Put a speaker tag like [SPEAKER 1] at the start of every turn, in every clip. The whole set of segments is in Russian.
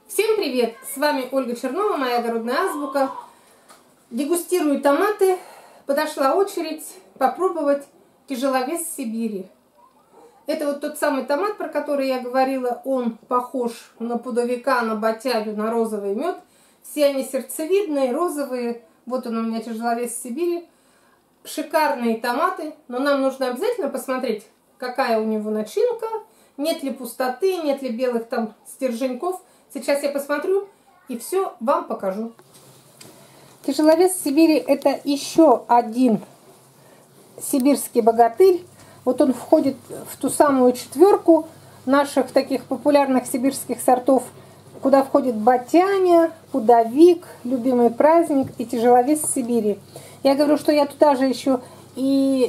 [SPEAKER 1] Всем привет! С вами Ольга Чернова, моя огородная азбука. Дегустирую томаты. Подошла очередь попробовать тяжеловес Сибири. Это вот тот самый томат, про который я говорила. Он похож на пудовика, на батягу, на розовый мед. Все они сердцевидные, розовые. Вот он у меня тяжеловес Сибири. Шикарные томаты. Но нам нужно обязательно посмотреть, какая у него начинка. Нет ли пустоты, нет ли белых там стерженьков. Сейчас я посмотрю и все вам покажу. Тяжеловес Сибири — это еще один сибирский богатырь. Вот он входит в ту самую четверку наших таких популярных сибирских сортов, куда входит батяня, пудовик, любимый праздник и тяжеловес Сибири. Я говорю, что я туда же еще и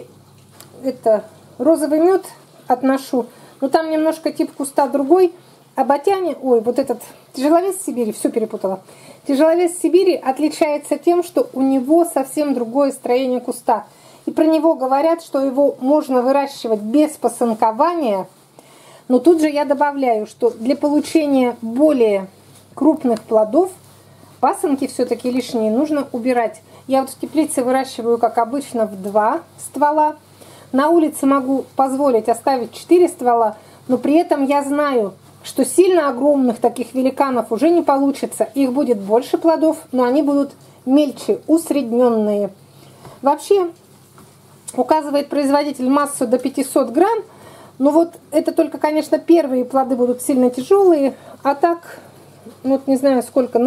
[SPEAKER 1] розовый мед отношу, но там немножко тип куста другой. А батяня, вот этот тяжеловес Сибири, все перепутала. Тяжеловес Сибири отличается тем, что у него совсем другое строение куста. И про него говорят, что его можно выращивать без пасынкования. Но тут же я добавляю, что для получения более крупных плодов пасынки все-таки лишние нужно убирать. Я вот в теплице выращиваю, как обычно, в 2 ствола. На улице могу позволить оставить 4 ствола, но при этом я знаю, что сильно огромных таких великанов уже не получится. Их будет больше плодов, но они будут мельче, усредненные. Вообще, указывает производитель массу до 500 грамм. Но вот это только, конечно, первые плоды будут сильно тяжелые. А так, вот не знаю сколько,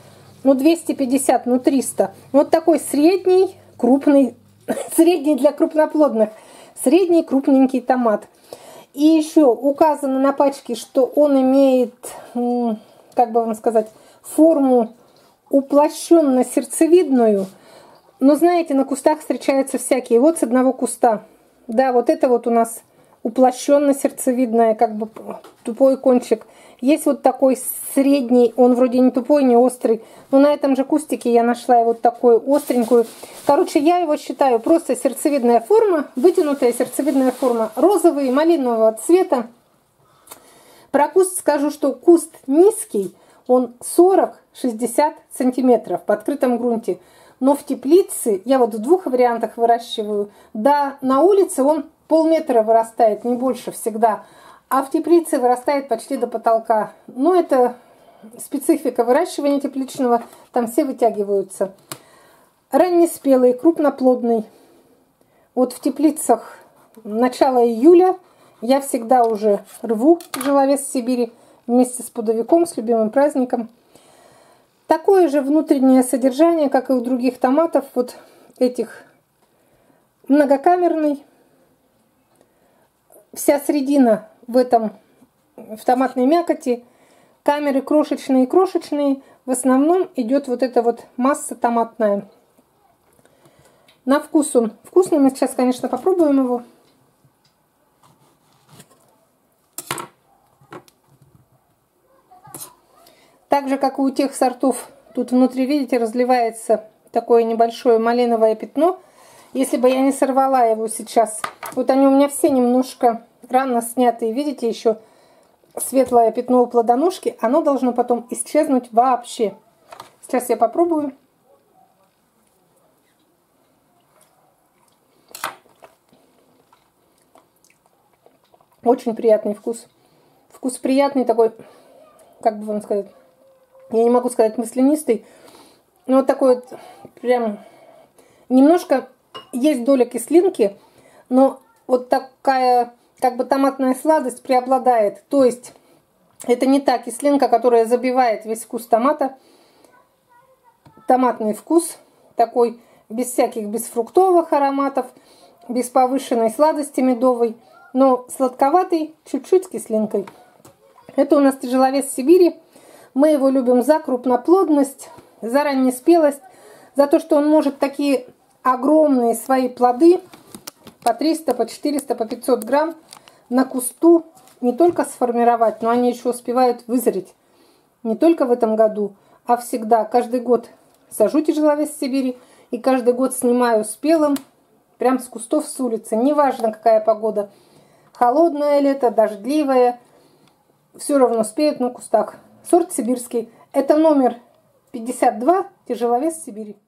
[SPEAKER 1] 250, 300. Вот такой средний, крупный, средний для крупноплодных, средний крупненький томат. И еще указано на пачке, что он имеет, как бы вам сказать, форму уплощенно-сердцевидную. Но знаете, на кустах встречаются всякие. Вот с одного куста. Да, вот это вот у нас уплощенно-сердцевидное, как бы тупой кончик. Есть вот такой средний, он вроде не тупой, не острый. Но на этом же кустике я нашла вот такую остренькую. Короче, я его считаю просто сердцевидная форма, вытянутая сердцевидная форма, розовый, малинового цвета. Про куст скажу, что куст низкий, он 40-60 сантиметров в открытом грунте. Но в теплице, я вот в 2 вариантах выращиваю, да, на улице он полметра вырастает, не больше всегда. А в теплице вырастает почти до потолка. Но это специфика выращивания тепличного, там все вытягиваются. Раннеспелый, крупноплодный. Вот в теплицах начало июля я всегда уже рву тяжеловес Сибири вместе с пудовиком, с любимым праздником. Такое же внутреннее содержание, как и у других томатов, вот этих, многокамерный. Вся средина в томатной мякоти, камеры крошечные-крошечные, в основном идет вот эта вот масса томатная. На вкус он вкусный, мы сейчас, конечно, попробуем его. Так же, как и у тех сортов, тут внутри, видите, разливается такое небольшое малиновое пятно. Если бы я не сорвала его сейчас, вот они у меня все немножко рано снятые, видите, еще светлое пятно у плодоножки, оно должно потом исчезнуть вообще. Сейчас я попробую. Очень приятный вкус. Вкус приятный такой, как бы вам сказать, я не могу сказать маслянистый, но вот такой вот прям немножко есть доля кислинки, но вот такая как бы томатная сладость преобладает. То есть это не та кислинка, которая забивает весь вкус томата. Томатный вкус такой, без всяких, без фруктовых ароматов, без повышенной сладости медовой, но сладковатый, чуть-чуть с кислинкой. Это у нас тяжеловес Сибири. Мы его любим за крупноплодность, за раннеспелость, за то, что он может такие огромные свои плоды по 300, по 400, по 500 грамм на кусту не только сформировать, но они еще успевают вызреть. Не только в этом году, а всегда. Каждый год сажу тяжеловес Сибири и каждый год снимаю спелым прям с кустов с улицы. Неважно, какая погода. Холодное лето, дождливое. Все равно успеют на кустах Сорт сибирский. Это номер 52, тяжеловес Сибири.